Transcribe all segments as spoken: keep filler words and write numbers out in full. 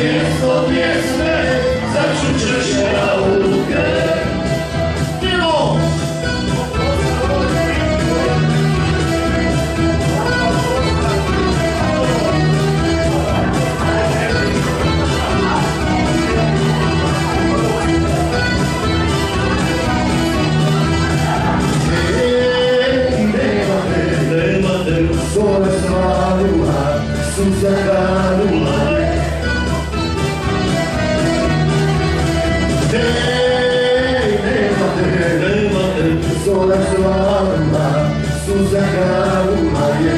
mjesto pjesme, začućeš jauke. Idemo! Sole svalula, suza kalula. Hej, nema te, nema te, sole svalula, suza kalula je.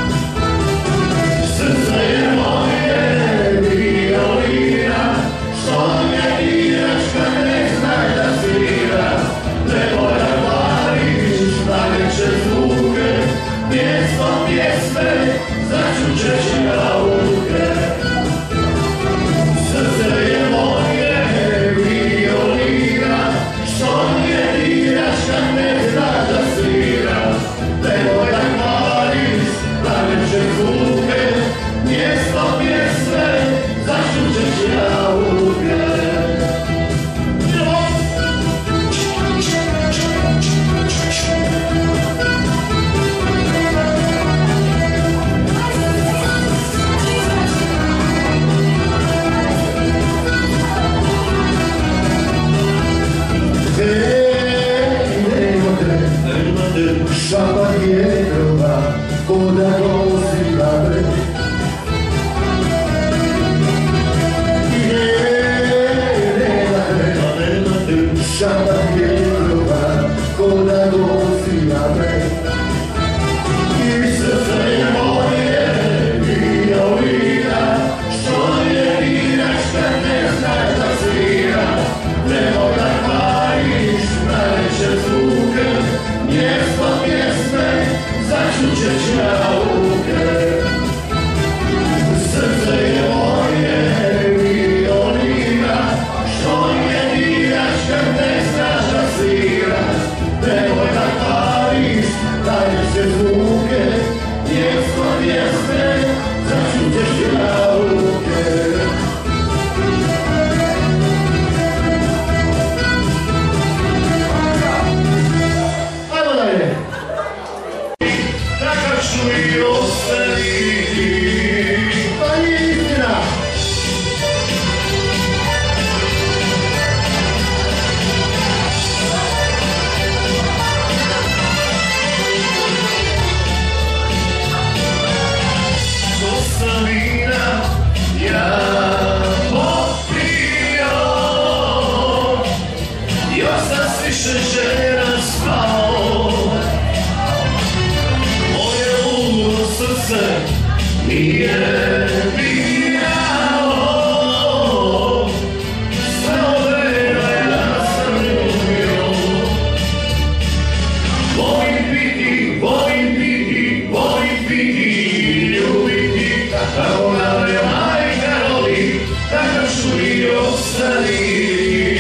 Srce je moje, violina, što ne diraš kad ne znaj da svira. Nemoj da hvališ najveće zvuke, mjesto pjesme, začućeš jauke. Srce je moje, violina, što ne diraš kad ne znaš da svira. Nemoj da hvališ najveće zvuke, mjesto pjesme, začućeš jauke. Šapa vjetrova, voda nosi glave. Šapa vjetrova, voda nosi glave. I srce je moje, violina, što ne diraš kad ne znaš da svira. Nemoj da hvališ najveće zvuke, mjesto pjesme, začućeš jauke. Srce je moje, violina, što ne diraš kad ne znaš da sviraš. Nemoj da hvališ najveće zvuke, mjesto pjesme, začućeš jauke. I ostali, Pa je istina. dosta vina ja popio, još sam s više žena spao. Srce nije biralo, samo vera ja sam ljubio. Volim piti, volim piti, volim piti, ljubiti, kako nam je majka rodi, takav ću i ostati.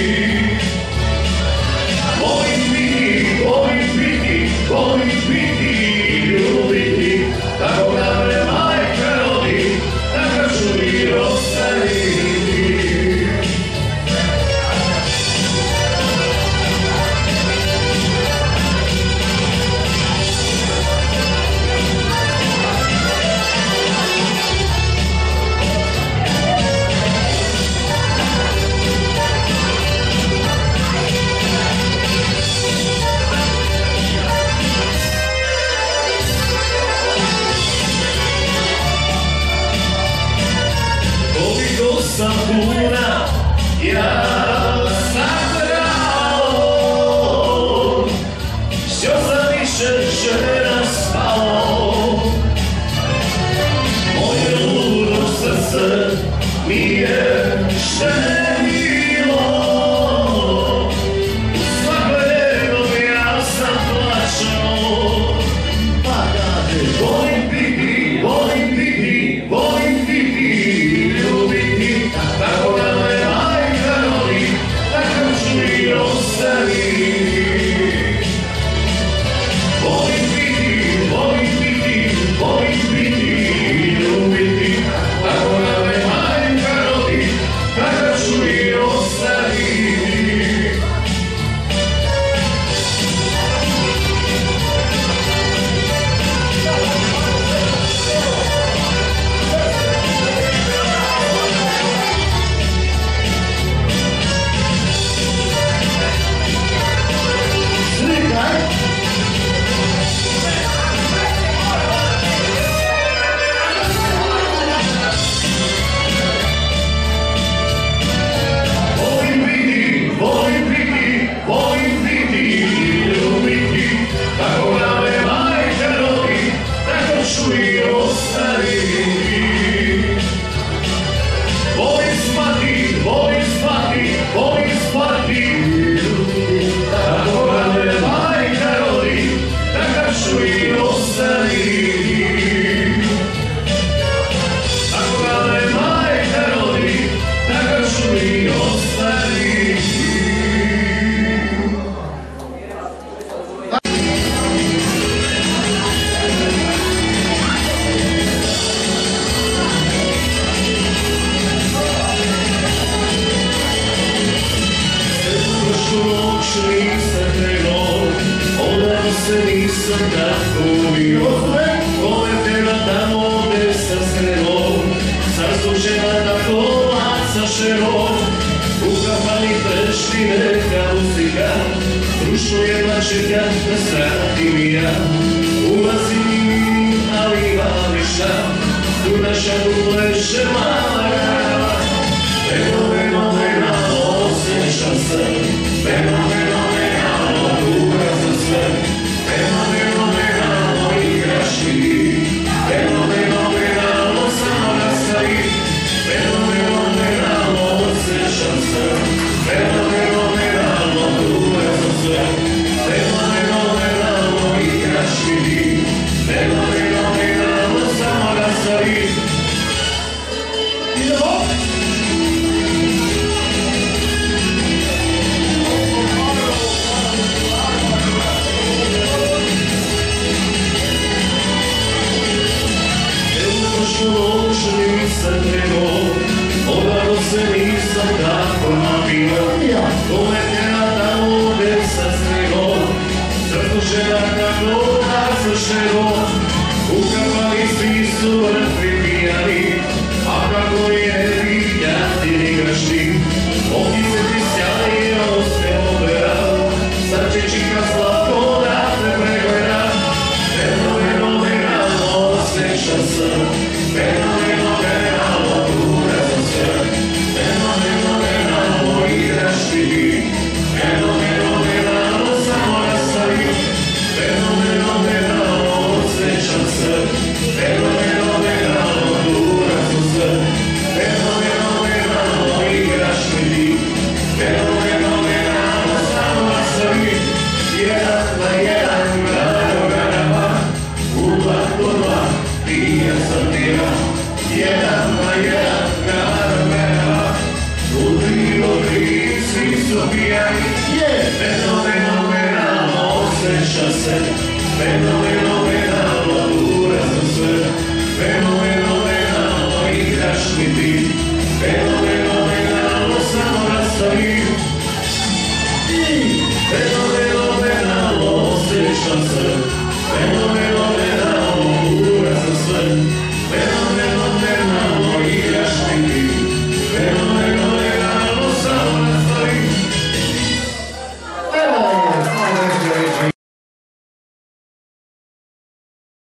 Volim piti, volim piti, volim piti, ljubiti, tako da me majka rodi, takav ću i ostati. Sam puna, ja sam brao, što sam više žena spao. Moje ludo srce mi je štenilo, svakodnevno ja sam plaćao. Pa kaže, volim piti, volim piti, volim piti, ljubiti, tako da me majka rodi, takav ću i ostati. Volim piti, volim piti, volim piti, ljubiti, tako da me majka rodi, večero, u kafani prešli neka muzika, društvo jedna čeka na stratim i ja. Ulazim, ali ima ništa, tu naša tu pleše mala